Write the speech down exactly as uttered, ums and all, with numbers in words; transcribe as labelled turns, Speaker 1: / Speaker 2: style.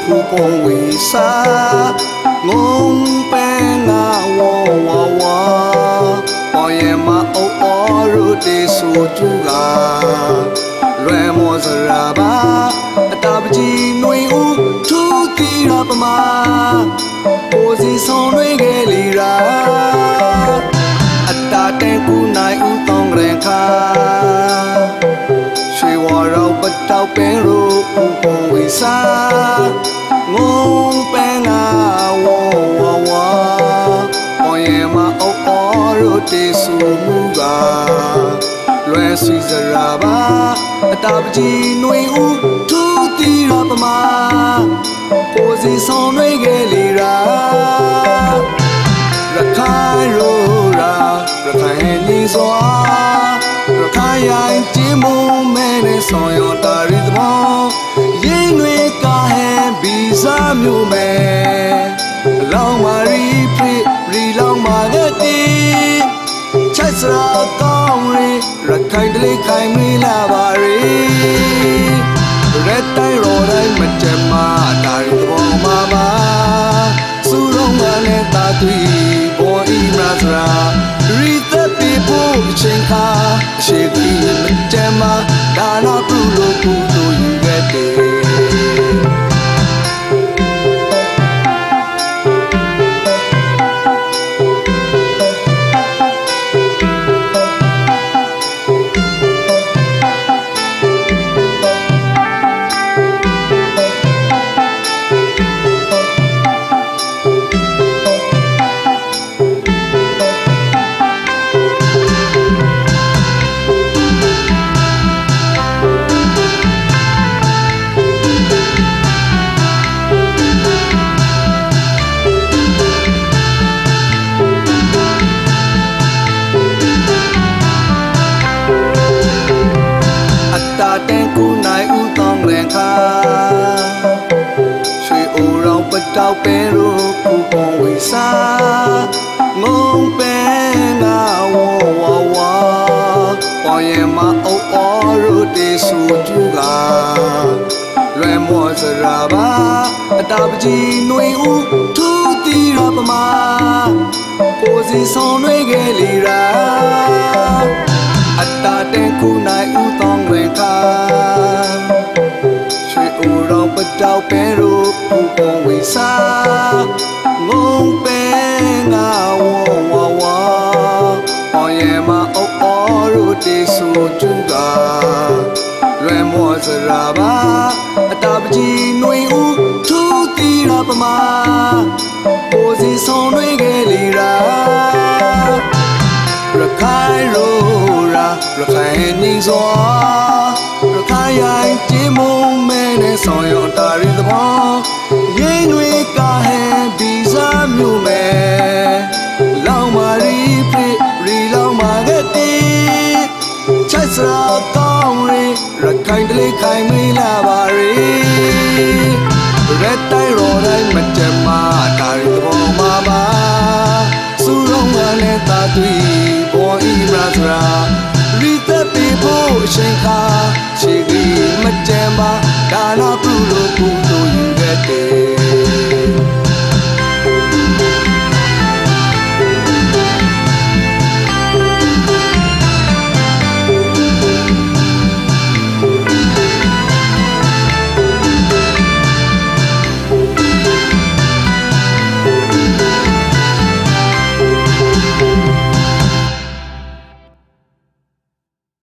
Speaker 1: ผู้ปองวิสางงแปงงาววาวาปอยมาเอาอรุติสุจุกาလွယ်မောစရာပါအတာပကြီးနှွေဦးထူးတီရပမာကိုစီဆောင်တွေခဲ့လီရာအတာတဲ့ကူနိုင်ဦးတောင်းရင်ခါရွှေဝါရောက်ပတောက်ပင်ရိုးဦးပုံဝေစာငုံပန်းငါဝဝဝပေါ်ရင်မအုပ်အော်ရိုတေဆူမူကလွယ်စီစရာပါအတာပကြီးနှွေဦးထူးတီရပမာကိုစီဆောင်တွေခဲ့လီရာရခိုင်ရိုးရာရခိုင်နေစွာရခိုင်ရိုင်းကျင်းမုံမဲနဲ့ဆောင်ရတာရီသမောရင်းတွေကဟန်ဗီဇာမျိုးမဲလောင်မာရီဖိရီလောင်မာတဲ့တီချိုက်စရာကောင်းရီရခိုင်တလေးခိုင်မီလာပါရီရက်တိုင်းရော်တိုင်းမကြမ်းမာတာရီသဘောမှာပါစူရုံးကလည်းတာသွီပေါ်ဤမစရာရီသက်ပြီးဖို့အချိန်ခါရှိသည်မကြမ်းမာဒါနာပြုလို့ကုသိုလ်ယူခဲ့တယ်တဲ့ကူနိုင်ဦးတောင်းရင်ခါရွှေအိုရောင်ပတောက်ပင်ရိုးပူပုံဝေစာငုံပင်ငါဝဝဝပေါ်ရင်မအုပ်အော်ရိုတေဆူကျူကလွယ်မောစရာပါအတာပကြီးနှွေဦးထူးတီရပမာကိုစီဆောင်တွေခဲ့လီရာအတာတဲ့ကူနိုင်ဦးတောင်းရင်ခါရွှေအိုရောင်ပတောက်ပင်ရိုးပူပုံဝေစာငုံပင်ငါဝဝဝပေါ်ရင်မအုပ်အော်ရိုတေဆူကျူကလွယ်မောစရာပါအတာပကြီးနှွေဦးထူးတီရပမာကိုစီဆောင်တွေခဲ့လီရာရခိုင်ရိုးရာရခိုင်နေစွာရခိုင်ရိုင်းကျင်းမုံမဲနဲ့ဆောင်ရတာရီသဘောရင်းတွေကဟန်ဗီဇာမျိုးမဲလောင်မာရီဖိရီလောင်မာတဲ့တီချိုက်စရာကောင်းရီရခိုင်တလေးခိုင်မီလာပါရီရက်တိုင်းရော်တိုင်းမကြမ်းမာတာရီသဘောမှာပါစူရုံးကလည်းတာသွီပေါ်ဤမစရာရီသက်ပြီးဖို့အချိန်ခါရှိသည်မကြမ်းပါ